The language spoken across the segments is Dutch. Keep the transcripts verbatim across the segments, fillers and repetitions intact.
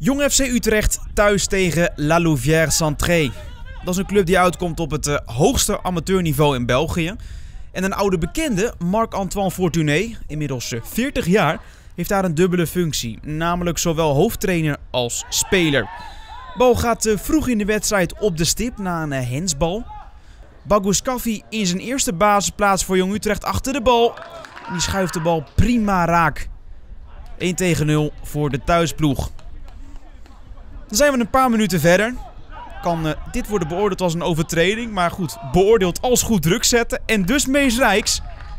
Jong F C Utrecht thuis tegen La Louvière-Centré. Dat is een club die uitkomt op het uh, hoogste amateurniveau in België. En een oude bekende, Marc-Antoine Fortuné, inmiddels uh, veertig jaar, heeft daar een dubbele functie. Namelijk zowel hoofdtrainer als speler. Bal gaat uh, vroeg in de wedstrijd op de stip na een uh, hensbal. Baghouskafy in zijn eerste basisplaats voor Jong Utrecht achter de bal. En die schuift de bal prima raak. één tegen nul voor de thuisploeg. Dan zijn we een paar minuten verder. Kan uh, dit worden beoordeeld als een overtreding. Maar goed, beoordeeld als goed druk zetten. En dus Mees Rijks.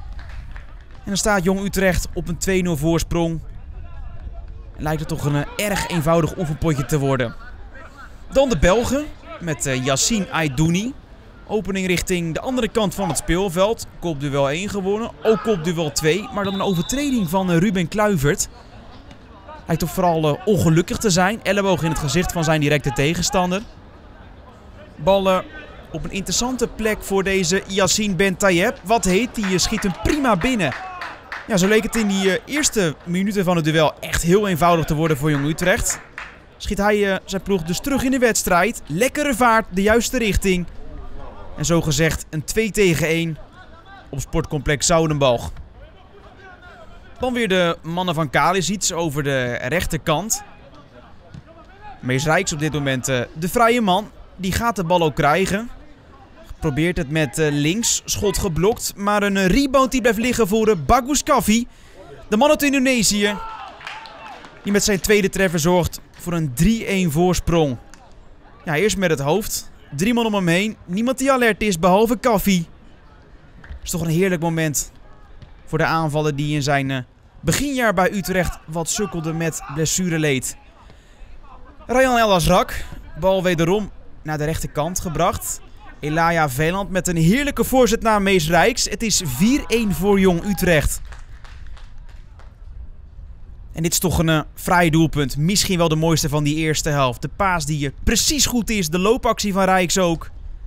En dan staat Jong Utrecht op een twee nul voorsprong. En lijkt het toch een uh, erg eenvoudig oefenpotje te worden. Dan de Belgen met uh, Yassine Aidouni. Opening richting de andere kant van het speelveld. Kopduel één gewonnen. Ook kopduel twee. Maar dan een overtreding van uh, Ruben Kluivert. Lijkt toch vooral uh, ongelukkig te zijn. Elleboog in het gezicht van zijn directe tegenstander. Ballen op een interessante plek voor deze Yassine Bentayeb. Wat heet, die schiet hem prima binnen. Ja, zo leek het in die uh, eerste minuten van het duel echt heel eenvoudig te worden voor Jong Utrecht. Schiet hij uh, zijn ploeg dus terug in de wedstrijd. Lekkere vaart, de juiste richting. En zo gezegd een twee tegen één op sportcomplex Zoudenbalg. Dan weer de mannen van Kalisic over de rechterkant. Mees Rijks op dit moment uh, de vrije man. Die gaat de bal ook krijgen. Probeert het met uh, links. Schot geblokt. Maar een uh, rebound die blijft liggen voor uh, Baghouskafy. De man uit Indonesië. Die met zijn tweede treffer zorgt voor een drie één voorsprong. Ja, eerst met het hoofd. Drie man om hem heen. Niemand die alert is behalve Kafy. Het is toch een heerlijk moment voor de aanvaller die in zijn uh, beginjaar bij Utrecht wat sukkelde met blessureleed. Ryan El Azrak. Bal wederom naar de rechterkant gebracht. Elaya Veland met een heerlijke voorzet naar Mees Rijks. Het is vier één voor Jong Utrecht. En dit is toch een uh, fraai doelpunt. Misschien wel de mooiste van die eerste helft. De paas die uh, precies goed is. De loopactie van Rijks ook.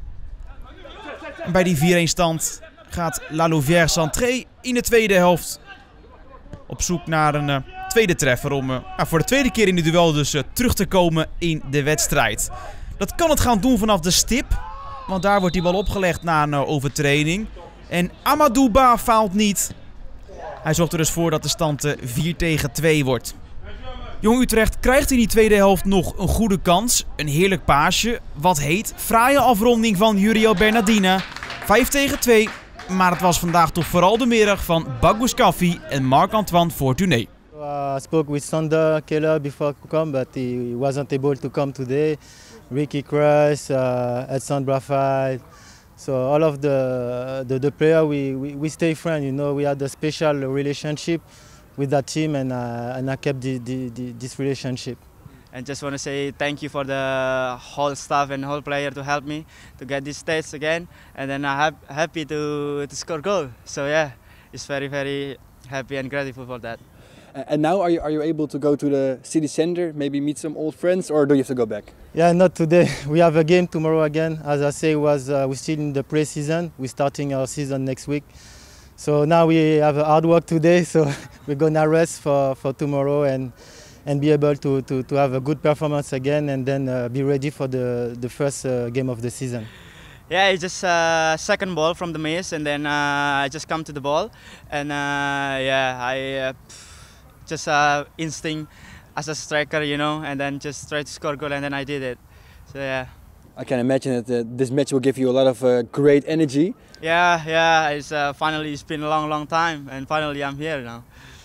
En bij die vier één stand gaat La Louvière-Centré in de tweede helft op zoek naar een uh, tweede treffer. Om uh, nou, voor de tweede keer in het duel dus uh, terug te komen in de wedstrijd. Dat kan het gaan doen vanaf de stip. Want daar wordt die bal opgelegd na een uh, overtreding. En Amadou Ba faalt niet. Hij zorgt er dus voor dat de stand uh, vier tegen twee wordt. Jong Utrecht krijgt in die tweede helft nog een goede kans. Een heerlijk paasje. Wat heet. Fraaie afronding van Uriel Bernardina. vijf tegen twee. Maar het was vandaag toch vooral de middag van Baghouskafy en Marc-Antoine Fortuné. I spoke with Sander Keller before to come, but he wasn't able to come today. Ricky Kruis, uh, Edson Brafite. So all of the the, the player we, we we stay friends. You know, we had a special relationship with that team, and uh, and I kept the, the, the, this relationship. And just want to say thank you for the whole staff and whole player to help me to get this stage again, and then I'm happy to to score goal. So yeah, it's very very happy and grateful for that. And now are you, are you able to go to the city center, maybe meet some old friends, or do you have to go back? Yeah, not today. We have a game tomorrow again. As I say, was uh, we're still in the pre-season. We're starting our season next week. So now we have a hard work today, so we're gonna rest for, for tomorrow and and be able to, to, to have a good performance again, and then uh, be ready for the, the first uh, game of the season. Yeah, it's just uh, second ball from the miss, and then uh, I just come to the ball, and uh, yeah, I uh, just uh, instinct as a striker, you know, and then just try to score goal, and then I did it. So yeah. I can imagine that uh, this match will give you a lot of uh, great energy. Yeah, yeah, it's uh, finally it's been a long, long time, and finally I'm here now.